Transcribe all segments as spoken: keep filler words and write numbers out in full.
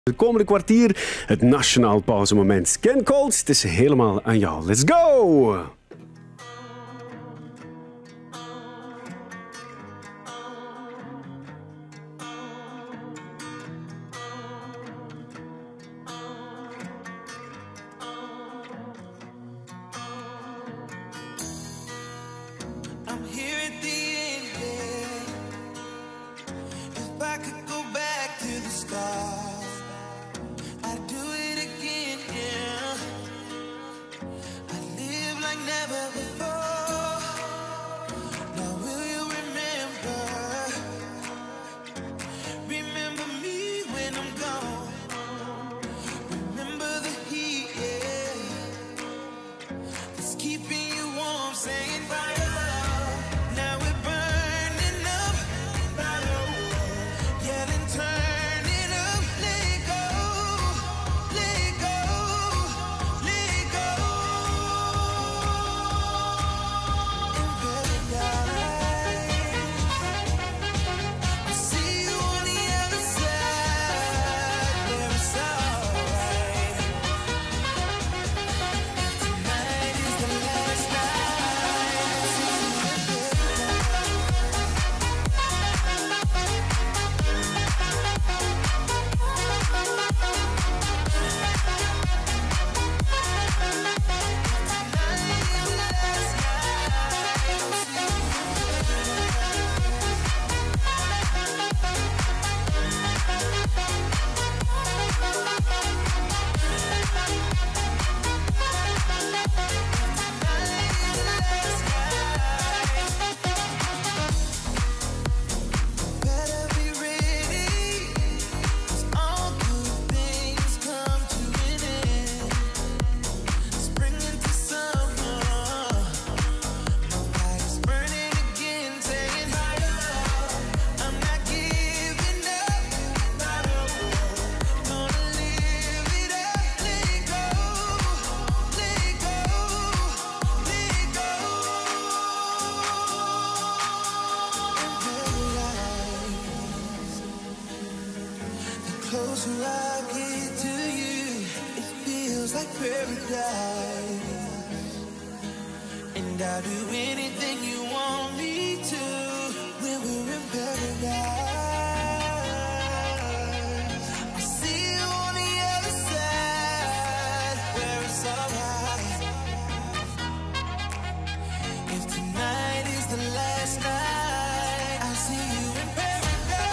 Het komende kwartier het nationaal pauzemoment. Ken Colt, het is helemaal aan jou. Let's go! Closer I get to you, it feels like paradise. And I'll do anything you want me to when we're in paradise. I see you on the other side, where it's alright. If tonight is the last night, I'll see you in paradise.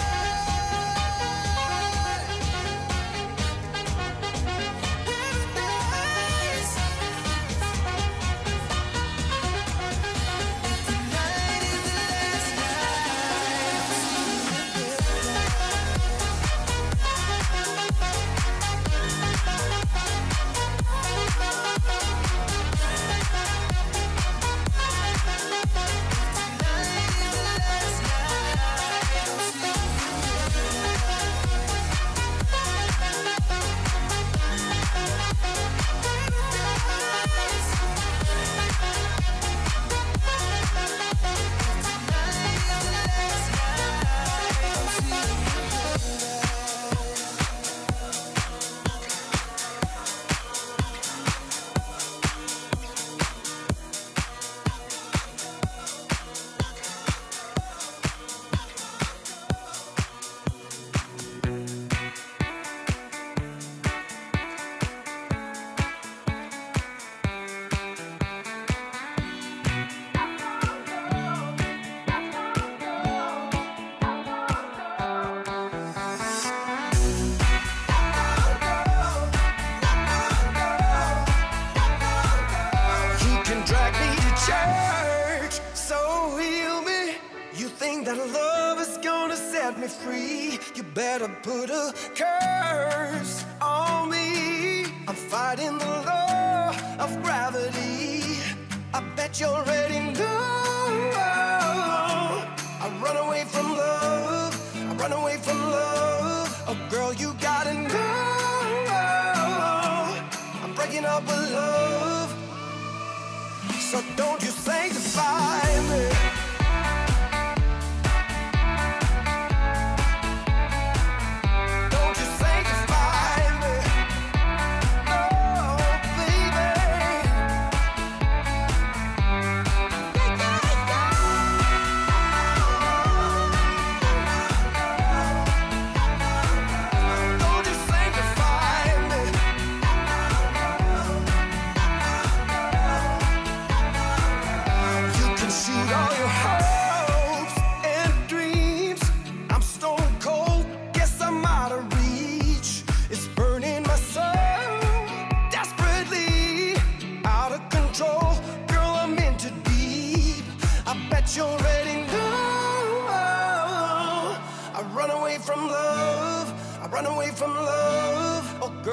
Church, so heal me. You think that love is gonna set me free? You better put a curse on me. I'm fighting the law of gravity. I bet you already know. I run away from love. I run away from love. Oh girl, you gotta know. I'm breaking up with love. So don't you sanctify me. Don't you sanctify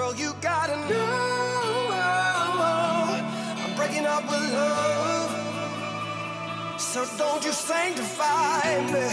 Girl, you gotta know I'm breaking up with love. So don't you sanctify me.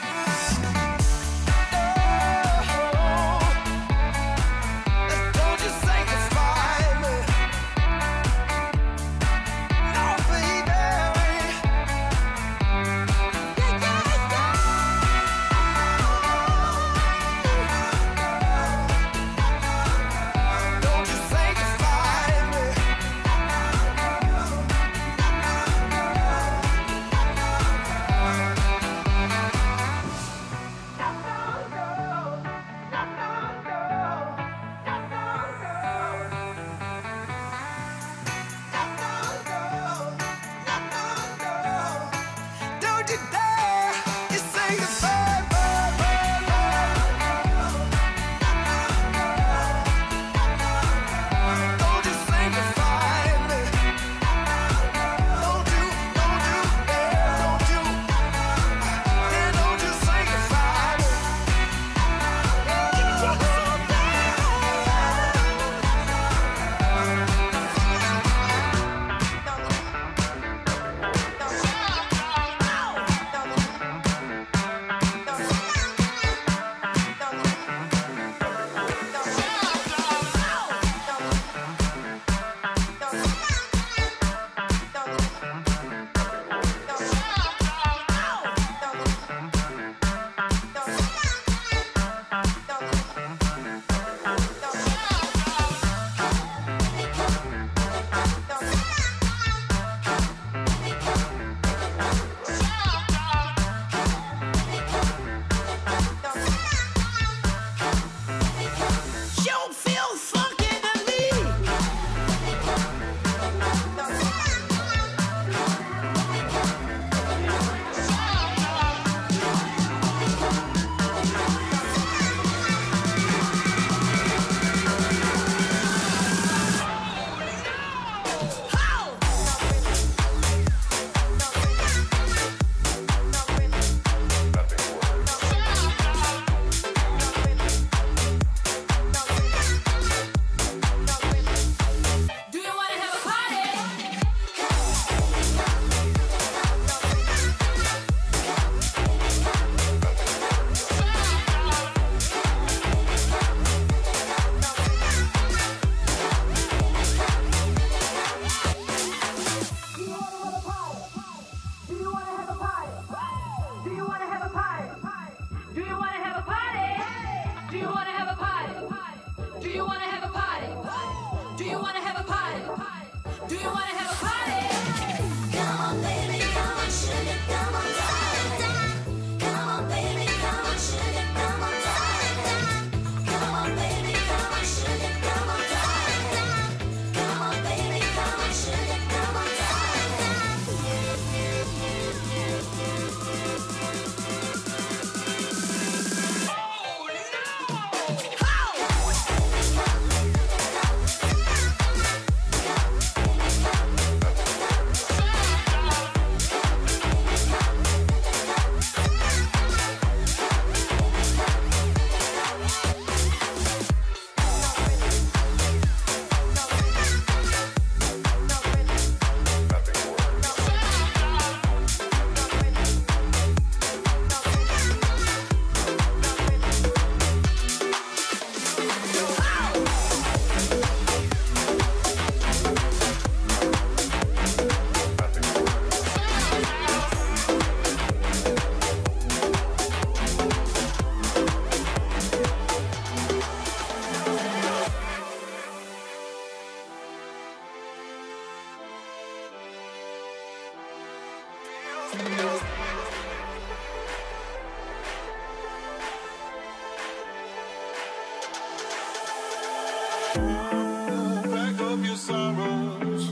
Pack up your sorrows,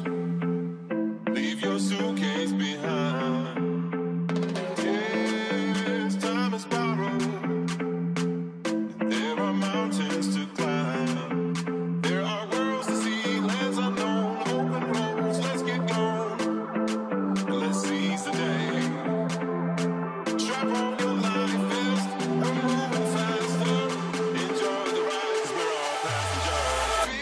leave your suitcase behind. Yes, time is borrowed. There are mountains to climb. There are worlds to see, lands unknown, open roads. Let's get going. Let's seize the day. Strap on your life vest. We're moving faster. Enjoy the ride, 'cause we're all passengers.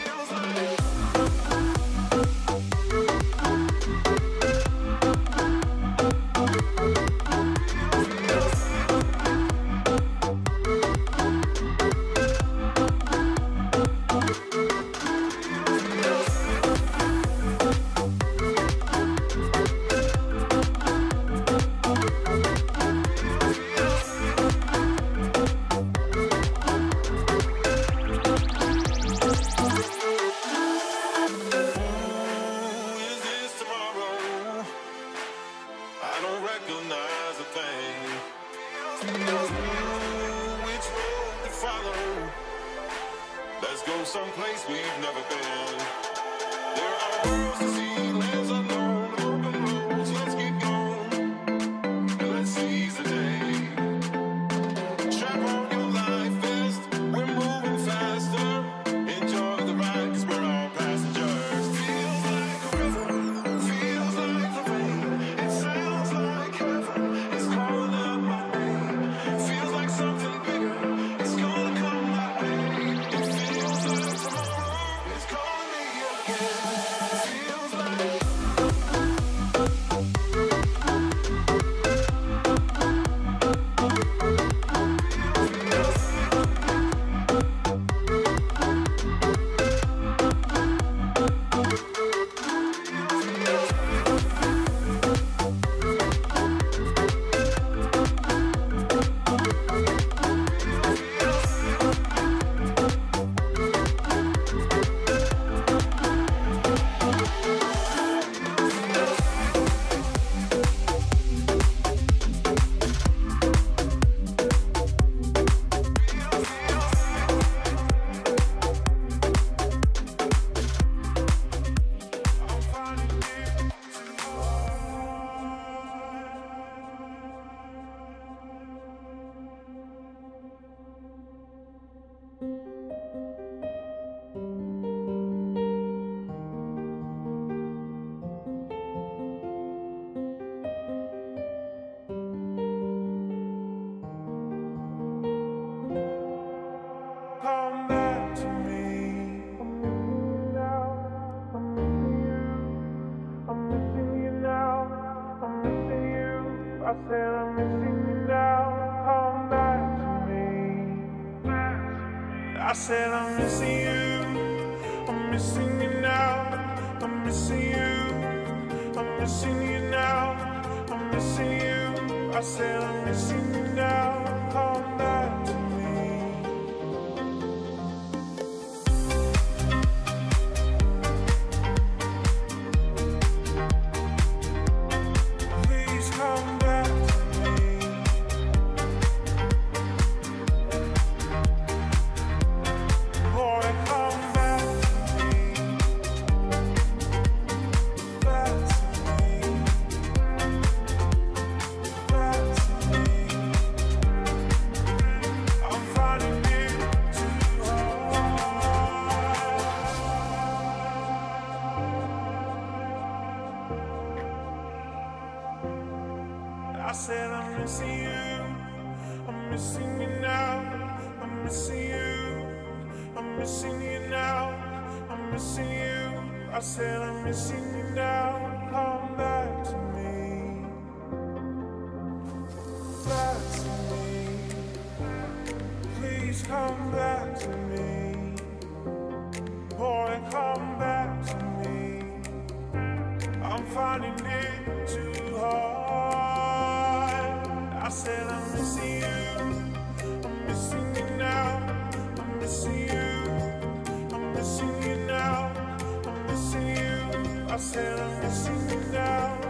Let's go someplace we've never been. There are worlds to see, lands unknown, open roads. Let's keep going and let's seize the day. Strap on your life vest, we're moving faster. Enjoy the ride 'cause we're all passengers. Feels like a river, feels like the rain. It sounds like heaven, it's calling out my name. Feels like something bigger, it's gonna come my way. It feels like tomorrow is calling me again. Feels like come back to me. I'm missing you now. I'm missing you. I said I'm missing you now. Come back to me. I said I'm missing you. I'm missing you now. I'm missing you. I'm missing you now. I'm missing you. I said I'm missing you now. Come back to me. Please come back to me. Boy, come back to me. Back to me. Back to me. I'm finding it too hard. I said I'm missing you. I'm missing you now. I'm missing you. I'm missing you now. I'm missing you. I said I'm missing you now. Come back to me. Back to me. Please come back to me. Boy, come back to me. I'm finding it too hard. I said I'm missing you. I'm missing you now. I'm missing you. I'm missing you now. I'm missing you. I said I'm missing you now.